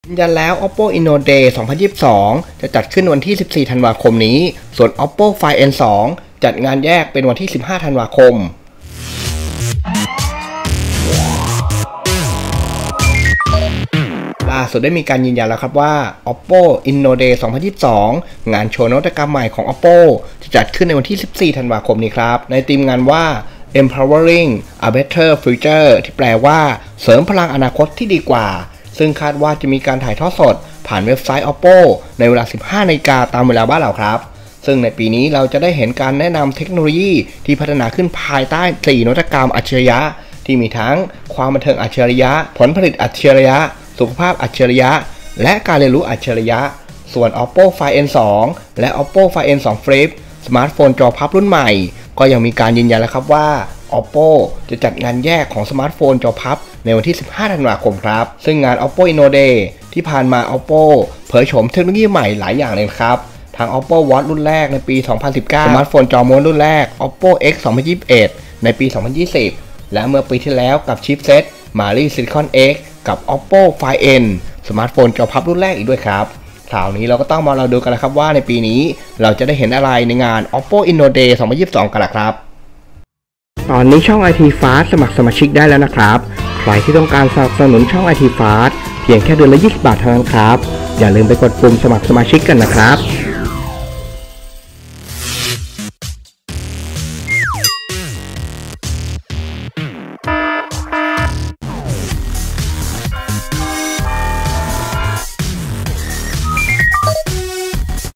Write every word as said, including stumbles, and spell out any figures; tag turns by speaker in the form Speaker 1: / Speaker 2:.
Speaker 1: ยืนยันแล้ว Oppo Inno Day สองพันยี่สิบสอง จะจัดขึ้นวันที่ สิบสี่ ธันวาคมนี้ ส่วน Oppo Find เอ็น ทู จัดงานแยกเป็นวันที่ สิบห้า ธันวาคม ล่าสุดได้มีการยืนยันแล้วครับว่า Oppo Inno Day สองพันยี่สิบสอง งานโชว์นวัตกรรมใหม่ของ Oppo จะจัดขึ้นในวันที่ สิบสี่ ธันวาคมนี้ครับ ในธีมงานว่า Empowering a Better Future ที่แปลว่าเสริมพลังอนาคตที่ดีกว่าซึ่งคาดว่าจะมีการถ่ายทอดสดผ่านเว็บไซต์ Oppo ในเวลา สิบห้า นาฬิกาตามเวลาบ้านเราครับซึ่งในปีนี้เราจะได้เห็นการแนะนำเทคโนโลยีที่พัฒนาขึ้นภายใต้ สี่ นวัตกรรมอัจฉริยะที่มีทั้งความบันเทิงอัจฉริยะผลผลิตอัจฉริยะสุขภาพอัจฉริยะและการเรียนรู้อัจฉริยะส่วน Oppo Find เอ็น ทู และ Oppo Find เอ็น ทู Flip สมาร์ทโฟนจอพับรุ่นใหม่ก็ยังมีการยืนยันแล้วครับว่า Oppo จะจัดงานแยกของสมาร์ทโฟนจอพับในวันที่ สิบห้า ธันวาคมครับซึ่งงาน Oppo Inno Day ที่ผ่านมา Oppo เผยโฉมเทคโนโลยีใหม่หลายอย่างเลยครับทาง Oppo Watch รุ่นแรกในปี สองพันสิบเก้า สมาร์ทโฟนจอม้วนรุ่นแรก Oppo X สองพันยี่สิบเอ็ด ในปี สองพันยี่สิบ และเมื่อปีที่แล้วกับชิปเซ็ต Mali Silicon X กับ Oppo Find N สมาร์ทโฟนจอพับรุ่นแรกอีกด้วยครับคราวนี้เราก็ต้องมาเราดูกันนะครับว่าในปีนี้เราจะได้เห็นอะไรในงาน Oppo Inno Day สองพันยี่สิบสองกันล่ะครับตอนนี้ช่อง ไอ ที Fast สมัครสมาชิกได้แล้วนะครับใครที่ต้องการสนับสนุนช่อง ไอ ที Fast เพียงแค่เดือนละยี่สิบบาทเท่านั้นครับอย่าลืมไปกดปุ่มสมัครสมาชิกกันนะครับ